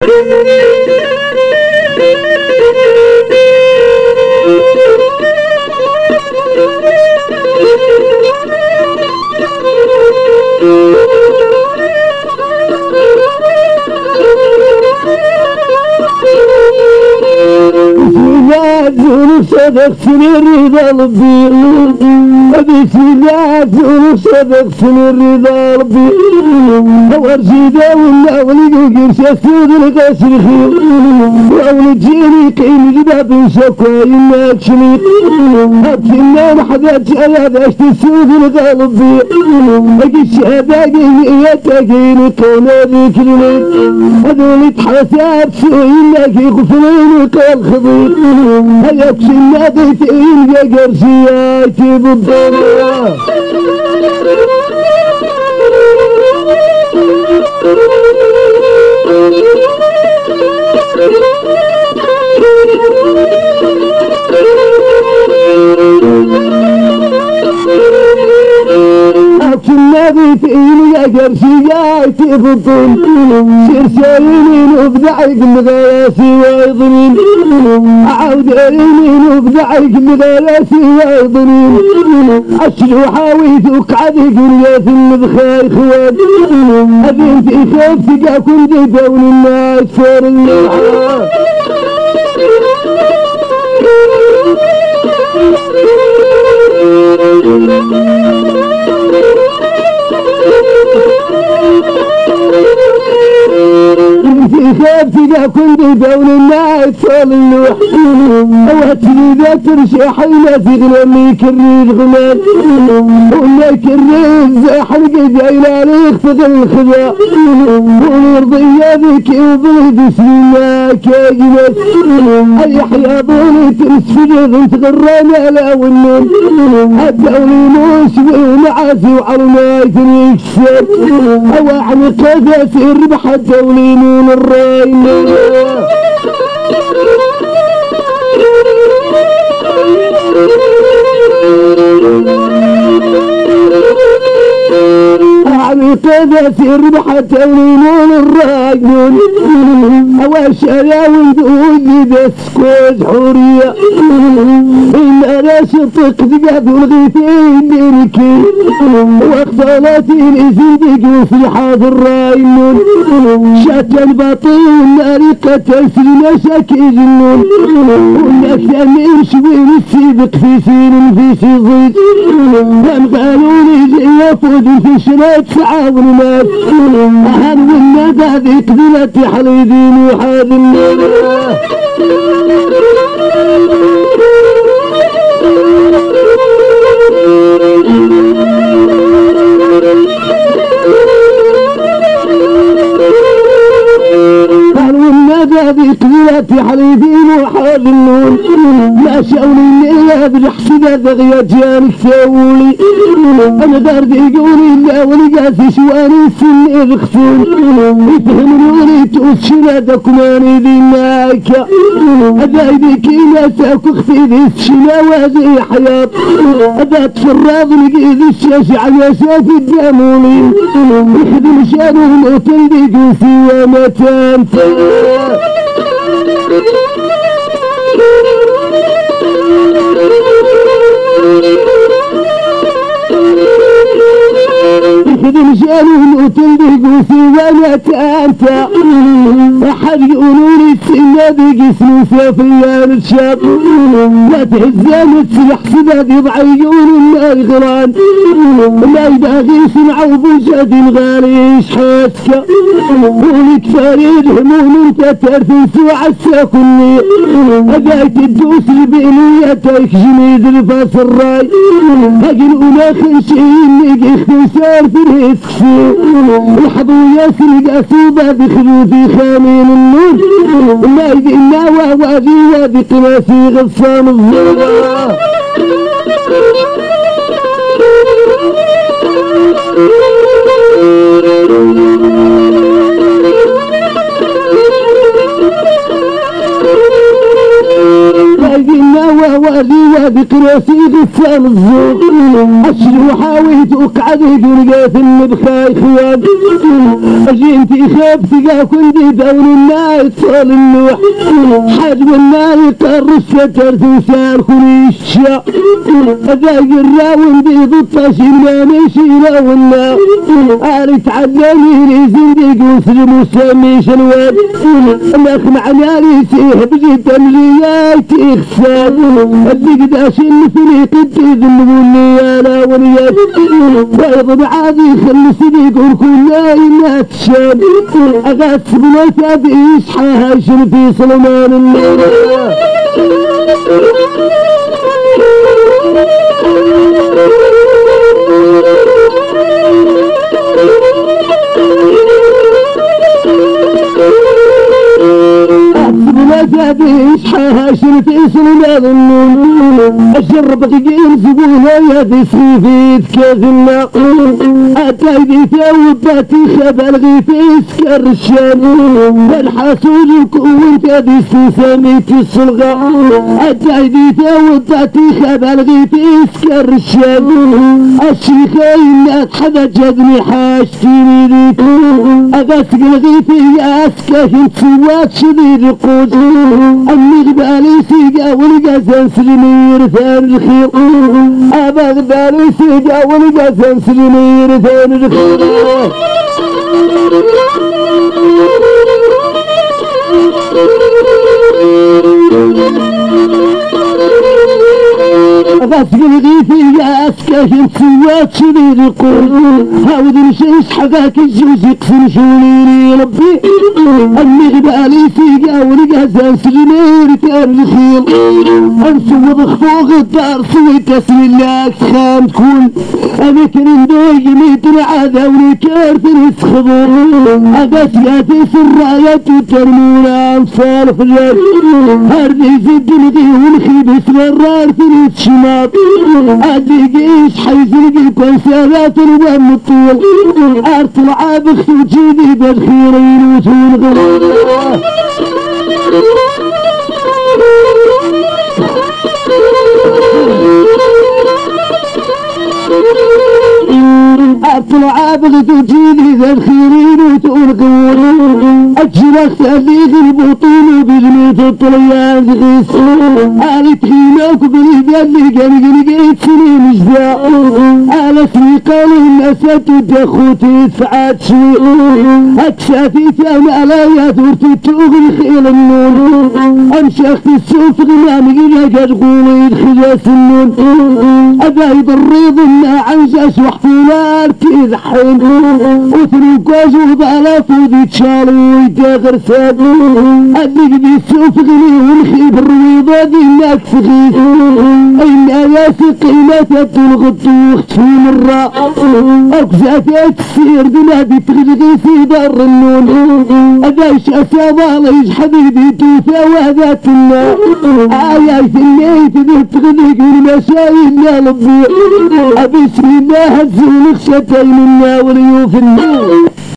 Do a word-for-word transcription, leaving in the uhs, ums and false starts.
صدقتني الرضا ربي بسم الله تقول صدقتني الرضا ربي وارجيدا ولا ولي قرش اسود الغسل خير واولي تجيني قيم جباب شكوى انك شريك هاتنا محدات انا عشت السود الغالبي اجي الشهادة قيني قونا ذيك الميت هذول تحاسات سوء انك يغفرين وقال خضير هيك شنادي تقين يا قرشياتي بالضبط النبي فيني يا قرشياتي بالطول سرسالين وبدعك مغياسي وايضنين عود عينين وبدعك مغياسي وايضنين عشر وحاويتك عدك الياس المذخاي خوات أبنتي خافتك أكون دون الناس فور النحوات انتي خافتك كنت دون الناس فول اللوح اوهتني ذات رشاحينا تغنى كريد غمات ولا كريد زاحر قدينا ليختغ الخدا ونرضي ذيك وضيد سناك يا جنات اليحيى ضوني تنسفجد انت غرانا لا والنون الدولي موسوي ومعاسي وعرمايتني يكسر اواعن قاسي الربح الدولي نون الراين أعمي قاسي الربح الدولي نون الراين أواش ألاوي دولي بسكوز حورية إن أنا شطق دقاب والغيثين دينكي واختلاتي لزيدك وفي حاضر راينون شاك الباطين ناري قتل سينا شاكي جنون ونك تأمين شوين السيبق في سين في سيضيد لم قالوني جي فود في شرات تعاون ناس أهل والندى ذيك ذلتي حليدين وحاد الناس ذيك ذلتي حليدين وحاد النون ما شاولي اللي بالحسنة ذغية جانك ساولي أنا دارد يقولي لا ولقاسي شواني السن إذخسون يفهموني توس شنادك ماني ذي ناكا أذا يديك ناساك اختي ذي الشنا وهذه حياة أذا تفرض لقي ذي الشاشة على شافي الدامولين يخدم شانهم وتلديك في ومتان يخدم شانهم وتلديك في ومتان أحد يقولوني السنة ذي جسمي سافيان الشاب لا تهزان تسلح سباد يضعيون النار غران لا يباغي سمعوا بوجاد غالي يشحاسك ولك فريد هموم انت ترفس وعساك النير هدايت الدوس البينيتك جميد الفاس الراي هاقي الأناخ شيء اختصار في الهسكسي الحضو ياسر قاسوبة بخلو في خامين النور ما يدينا وواغي وذي قناسي غصان الظلام وذي وادي قراسي غسان الزوق أشر وحاويت وقعدت ولقيت النبخاي خوان أجينتي خابتي كنتي دون الناس طول اللوح حجم النار يقرص فترت وسار خريشة أذاق الراون بيض الطاشي ما مشي لا ولا عارف عداني لي زندق وسلم وسامي شنوان ماخ معنى سيه بجد ملياتي خسان اللي قداش الفريق الديد اللي انا وليات ويض معادي خلي صديق وركون لا تشان اغاث بلا تابيش حاشر في سلمان الليل زاديش حاشر في سلمان النون الشرب تقيل زبونها يا ذي سيفيت كاذنا أتايدي ثوباتي خبال غيفي سكر الشام الحاسوج وكونت هذي سميت الصلغة أتايدي ثوباتي خبال غيفي سكر الشام الشيخين أتحدى جدني حاشتيني ليك أغاسق الغيفي يا أسكاهن سوات شديد القوس أمي غبالي سيقا والقاسان سلمير ثان الخير أبا غبالي سيقا والقاسان سلمير ثان الخير غاسق الغيثي يا أسكاهن سوات شديد القول هاود نشيش حقاك الجوز يقسم شوليني ربي أمي غبالي سيقا والقاسان سلمير ثان الخير أنسوض خفوق الدار سويت اسم الله خام تكون أماكن ندوي ميتن عادا ولكارث نسخضر أغاسقاتي سرايات وترمونا أنصار فجر هردي زد نغي ونخيب اسمرار ثنيت شماط أديقيش حيزلقي كونسيرات الوام الطول أرطلع بخت وجيدي بالخيرين وتون غير أطلع بغد وجيلي ذا الخيرين وتقول أجرك تأليق البطول بجميت الطليان غيس آلت خيماك بالإذان اللي قال لقيت سنين جداء آل اسمي قالوا الناس تدخوتي يدفعات شوي أكشافي ثام عليا دورتي تغري خيل النون أمشاخت السوف غمامي لقى تقولي الخجاس النون أبايد الريض إنا عنجاش وحفولا أركيز حين وثروكاج وضعلا فودي تشالو ويداغر ساد أديك دي السوف غني ونخيب الرويضة ديناك فخيس إنا ياسي قيمة تلغطو اختفي مرة أكزاتي تسير بنادي تغلغي في دار النون أدايش أساباليش حبيبي توفى وهذا كنا آيات الليت ذي تغلق المشايل يا لبي بسم الله هزوا لك شتين الناولي وفي النور